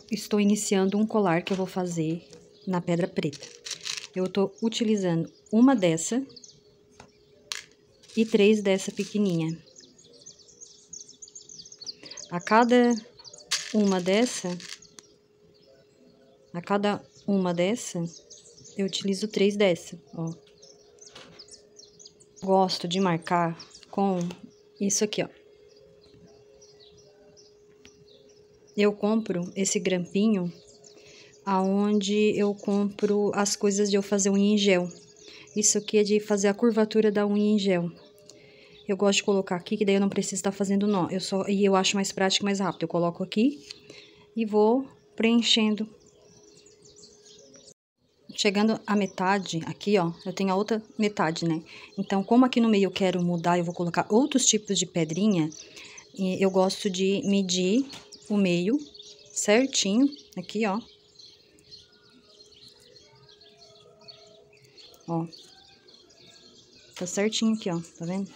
estou iniciando um colar que eu vou fazer na pedra preta. Eu tô utilizando uma dessa e 3 dessa pequenininha. A cada uma dessa, eu utilizo 3 dessa, ó. Gosto de marcar com isso aqui, ó. Eu compro esse grampinho aonde eu compro as coisas de eu fazer unha em gel. Isso aqui é de fazer a curvatura da unha em gel. Eu gosto de colocar aqui, que daí eu não preciso estar fazendo nó. E eu acho mais prático e mais rápido. Eu coloco aqui e vou preenchendo. Chegando à metade, aqui, ó, eu tenho a outra metade, né? Então, como aqui no meio eu quero mudar, eu vou colocar outros tipos de pedrinha, eu gosto de medir o meio certinho, aqui, ó. Ó. Tá certinho aqui, ó, tá vendo?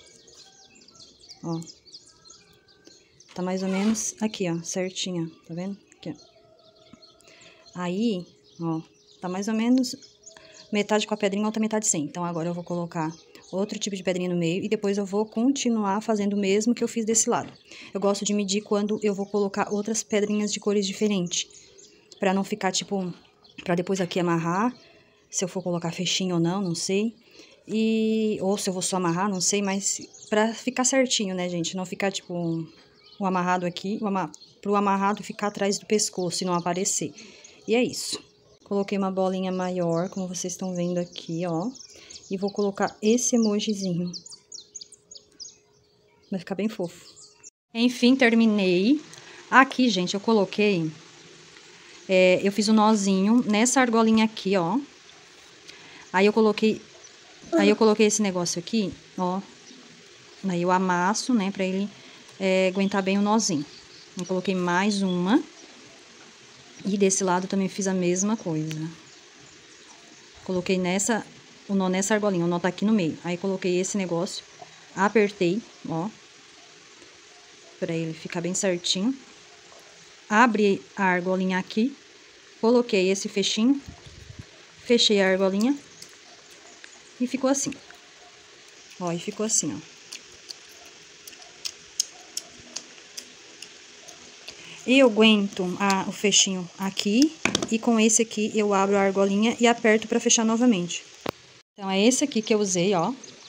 Ó. Tá mais ou menos aqui, ó, certinho, ó, tá vendo? Aqui, ó. Aí, ó, tá mais ou menos metade com a pedrinha, outra metade sem. Então, agora eu vou colocar outro tipo de pedrinha no meio e depois eu vou continuar fazendo o mesmo que eu fiz desse lado. Eu gosto de medir quando eu vou colocar outras pedrinhas de cores diferentes, pra não ficar, tipo, pra depois aqui amarrar, se eu for colocar fechinho ou não, não sei. Ou se eu vou só amarrar, não sei, mas pra ficar certinho, né, gente? Não ficar, tipo, o amarrado aqui, pro amarrado ficar atrás do pescoço e não aparecer. E é isso. Coloquei uma bolinha maior, como vocês estão vendo aqui, ó. E vou colocar esse emojizinho. Vai ficar bem fofo. Enfim, terminei. Aqui, gente, eu coloquei... eu fiz um nozinho nessa argolinha aqui, ó. Aí eu coloquei esse negócio aqui, ó. Aí eu amasso, né, pra ele aguentar bem o nozinho. Eu coloquei mais uma. E desse lado também fiz a mesma coisa. Coloquei o nó nessa argolinha, o nó tá aqui no meio. Aí coloquei esse negócio, apertei, ó. Pra ele ficar bem certinho. Abri a argolinha aqui, coloquei esse fechinho, fechei a argolinha. E ficou assim. Ó, e ficou assim, ó. Eu aguento o fechinho aqui e com esse aqui eu abro a argolinha e aperto pra fechar novamente. Então, é esse aqui que eu usei, ó.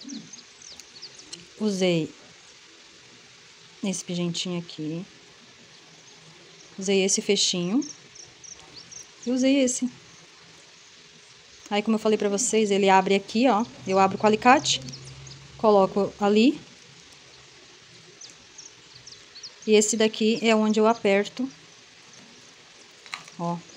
Usei esse pingentinho aqui. Usei esse fechinho. E usei esse. Aí, como eu falei pra vocês, ele abre aqui, ó. Eu abro com o alicate, coloco ali. E esse daqui é onde eu aperto. Ó.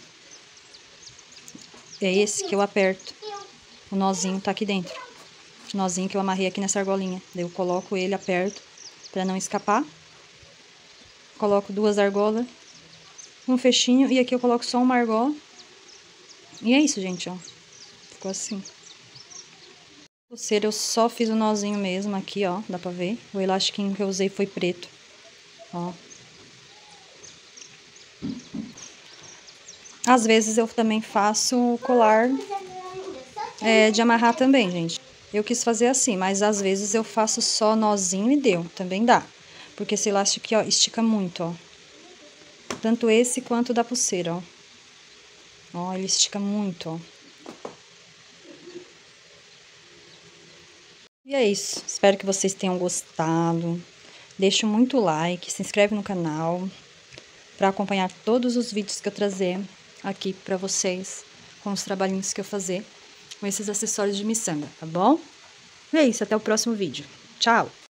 É esse que eu aperto. O nozinho tá aqui dentro. O nozinho que eu amarrei aqui nessa argolinha. Daí eu coloco ele, aperto, pra não escapar. Coloco 2 argolas, um fechinho, e aqui eu coloco só uma argola. E é isso, gente, ó. Ficou assim. Pulseira eu só fiz o nozinho mesmo aqui, ó, dá pra ver. O elastiquinho que eu usei foi preto, ó. Às vezes eu também faço colar de amarrar também, gente. Eu quis fazer assim, mas às vezes eu faço só nozinho e deu, também dá. Porque esse elástico aqui, ó, estica muito, ó. Tanto esse quanto da pulseira, ó. Ó, ele estica muito, ó. E é isso. Espero que vocês tenham gostado. Deixa muito like, se inscreve no canal para acompanhar todos os vídeos que eu trazer aqui para vocês com os trabalhinhos que eu fazer com esses acessórios de miçanga, tá bom? E é isso, até o próximo vídeo. Tchau!